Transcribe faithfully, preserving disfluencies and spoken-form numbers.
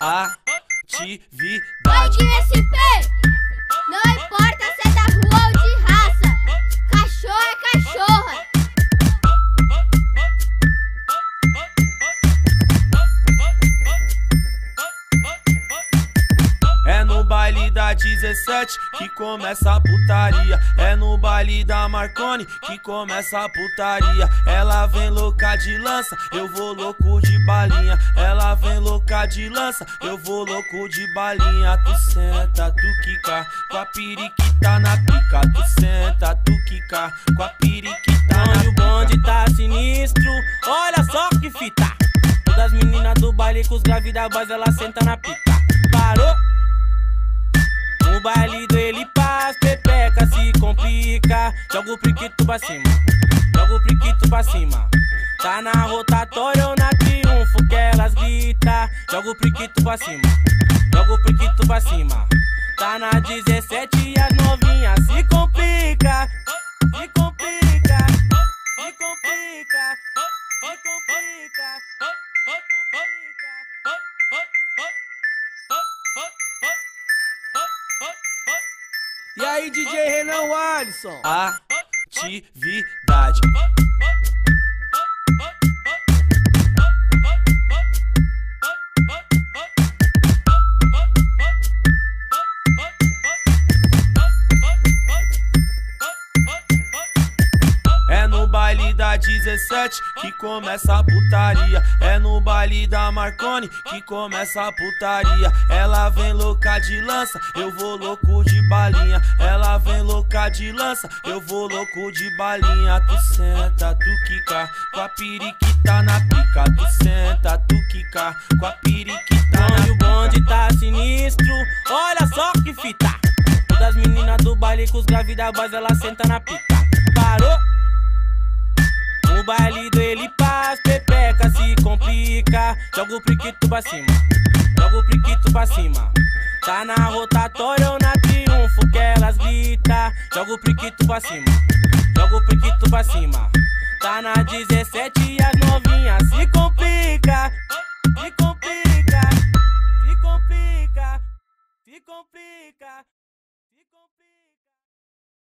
Atividade. Oi, S P, não importa se é da rua ou de raça, cachorro é cachorra. É no baile da dezessete que começa a putaria. É no baile da Marconi que começa a putaria. Ela vem louca de lança, eu vou louco de balinha. Ela vem louca de lança, eu vou louco de balinha. Tu senta, tu quica, com a periquita na pica. Tu senta, tu quica, com a periquita na pica. O bonde tá sinistro, olha só que fita. Todas as meninas do baile com os graves da base, ela senta na pica. Parou? No baile do ele paz, pepeca se complica. Joga o priquito pra cima, joga o priquito pra cima. Tá na rotatória ou na triunfo que elas grita. Joga o priquito pra cima, joga o priquito pra cima. Tá na dezessete e as novinhas se complica. Se complica, se complica, se complica, se complica. E aí, D J Renan Alisson? Atividade. É no baile da dezessete que começa a putaria. É no baile da Marconi que começa a putaria. Ela vem louca de lança, eu vou louco de balinha. Ela vem louca de lança, eu vou louco de balinha. Tu senta, tu quica, com a periquita na pica. Tu senta, tu quica, com a periquita na pica. O bonde tá sinistro, olha só que fita. Todas as meninas do baile com os graves da base, ela senta na pica. Parou? No baile do ele paz, pepeca se complica. Joga o priquito pra cima, joga o priquito pra cima. Tá na rotatória ou na triunfo que elas grita. Joga o priquito pra cima, joga o priquito pra cima. Tá na dezessete e as novinhas se complica. Se complica, se complica, se complica, se complica.